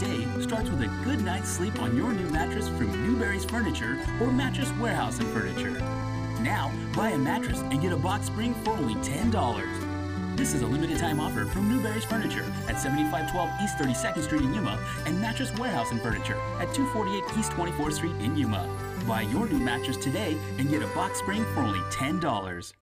day starts with a good night's sleep on your new mattress from Newberry's Furniture or Mattress Warehouse and Furniture. Now, buy a mattress and get a box spring for only $10. This is a limited time offer from Newberry's Furniture at 7512 East 32nd Street in Yuma and Mattress Warehouse and Furniture at 248 East 24th Street in Yuma. Buy your new mattress today and get a box spring for only $10.